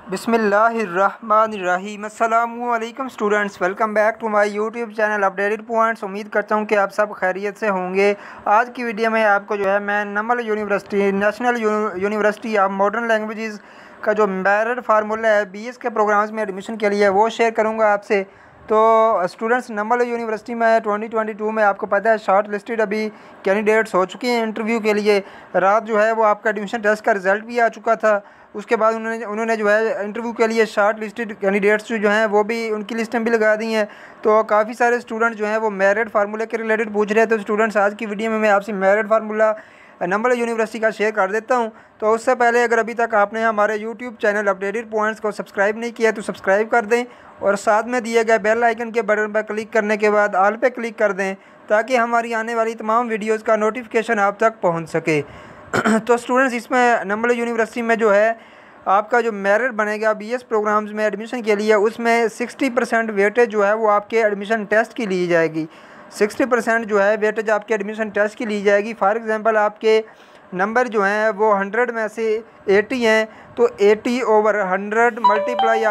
बिस्मिल्लाहिर्रहमानिर्रहीम। अस्सलामुअलैकुम students, welcome back to my YouTube channel updated points. उम्मीद करता हूं कि आप सब खैरियत से होंगे। आज की वीडियो में आपको जो है मैं Namal university national university of modern languages का जो मेरिट फार्मूला है बीएस के प्रोग्राम्स में एडमिशन के लिए वो शेयर करूँगा आपसे। तो स्टूडेंट्स, नमल यूनिवर्सिटी में 2022 में आपको पता है शॉर्ट लिस्टेड अभी कैंडिडेट्स हो चुके हैं इंटरव्यू के लिए। रात जो है वो आपका एडमिशन टेस्ट का रिज़ल्ट भी आ चुका था। उसके बाद उन्होंने जो है इंटरव्यू के लिए शॉर्ट लिस्टेड कैंडिडेट्स जो हैं वो भी उनकी लिस्टें भी लगा दी हैं। तो काफ़ी सारे स्टूडेंट जो हैं वो मेरिट फार्मूले के रिलेटेड पूछ रहे हैं। तो स्टूडेंट्स, आज की वीडियो में मैं आपसे मेरिट फार्मूला नंबर यूनिवर्सिटी का शेयर कर देता हूं। तो उससे पहले अगर अभी तक आपने हमारे यूट्यूब चैनल अपडेटेड पॉइंट्स को सब्सक्राइब नहीं किया तो सब्सक्राइब कर दें और साथ में दिए गए बेल आइकन के बटन पर क्लिक करने के बाद ऑल पे क्लिक कर दें ताकि हमारी आने वाली तमाम वीडियोज़ का नोटिफिकेशन आप तक पहुँच सके। तो स्टूडेंट्स, इसमें नमल यूनिवर्सिटी में जो है आपका जो मेरिट बनेगा बीएस प्रोग्राम्स में एडमिशन के लिए, उसमें 60% वेटेज जो है वो आपके एडमिशन टेस्ट की ली जाएगी। 60% जो है वेटेज आपके एडमिशन टेस्ट की ली जाएगी। फॉर एग्जांपल आपके नंबर जो हैं वो 100 में से 80 हैं, तो 80/100 मल्टीप्लाई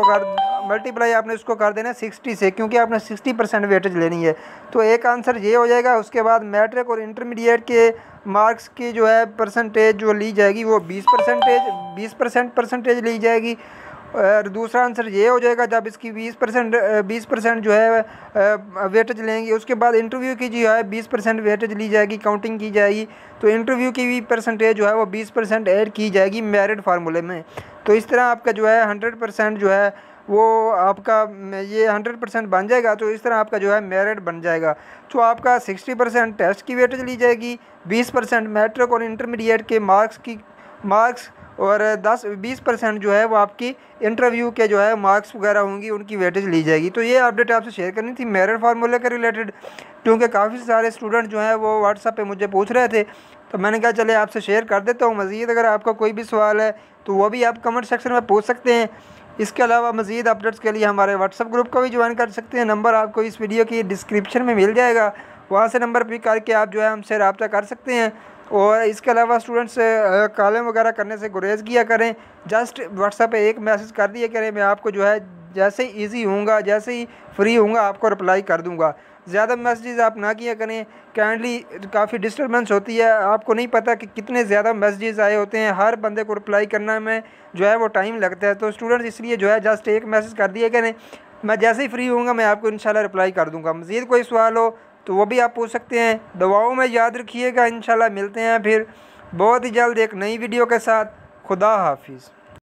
आपने उसको कर देना 60 से, क्योंकि आपने 60% वेटेज लेनी है। तो एक आंसर ये हो जाएगा। उसके बाद मैट्रिक और इंटरमीडिएट के मार्क्स की जो है परसेंटेज जो ली जाएगी वो 20% परसेंटेज ली जाएगी। और दूसरा आंसर ये हो जाएगा जब इसकी 20% जो है वेटेज लेंगे। उसके बाद इंटरव्यू की जो है 20% वेटेज ली जाएगी, काउंटिंग की जाएगी। तो इंटरव्यू की भी परसेंटेज जो है वो 20% ऐड की जाएगी मेरिट फार्मूले में। तो इस तरह आपका जो है 100% जो है वो आपका ये 100% बन जाएगा। तो इस तरह आपका जो है मेरिट बन जाएगा। तो आपका 60% टेस्ट की वेटेज ली जाएगी, 20% मैट्रिक और इंटरमीडिएट के मार्क्स और 20% जो है वो आपकी इंटरव्यू के जो है मार्क्स वगैरह होंगी, उनकी वेटेज ली जाएगी। तो ये अपडेट आपसे शेयर करनी थी मेरिट फार्मूले के रिलेटेड, क्योंकि काफ़ी सारे स्टूडेंट जो हैं वो व्हाट्सएप पे मुझे पूछ रहे थे। तो मैंने कहा चले आपसे शेयर कर देता हूँ। मज़ीद अगर आपका कोई भी सवाल है तो वो भी आप कमेंट सेक्शन में पूछ सकते हैं। इसके अलावा मज़ीद अपडेट्स के लिए हमारे व्हाट्सएप ग्रुप को भी ज्वाइन कर सकते हैं। नंबर आपको इस वीडियो की डिस्क्रिप्शन में मिल जाएगा, वहाँ से नंबर पिक करके आप जो है हमसे रब्ता कर सकते हैं। और इसके अलावा स्टूडेंट्स कॉलम वगैरह करने से गुरेज किया करें, जस्ट व्हाट्सएप पे एक मैसेज कर दिया करें। मैं आपको जो है जैसे ही ईजी होऊंगा, जैसे ही फ्री होऊंगा आपको रिप्लाई कर दूंगा। ज़्यादा मैसेजेस आप ना किया करें, काइंडली काफ़ी डिस्टर्बेंस होती है। आपको नहीं पता कि कितने ज़्यादा मैसेजेस आए होते हैं, हर बंदे को रिप्लाई करने में जो है वो टाइम लगता है। तो स्टूडेंट्स, इसलिए जो है जस्ट एक मैसेज कर दिया करें, मैं जैसे ही फ्री होऊंगा मैं आपको इंशाल्लाह रिप्लाई कर दूँगा। मज़ीद कोई सवाल हो तो वो भी आप पूछ सकते हैं। दुआओं में याद रखिएगा। इंशाल्लाह मिलते हैं फिर बहुत ही जल्द एक नई वीडियो के साथ। खुदा हाफिज़।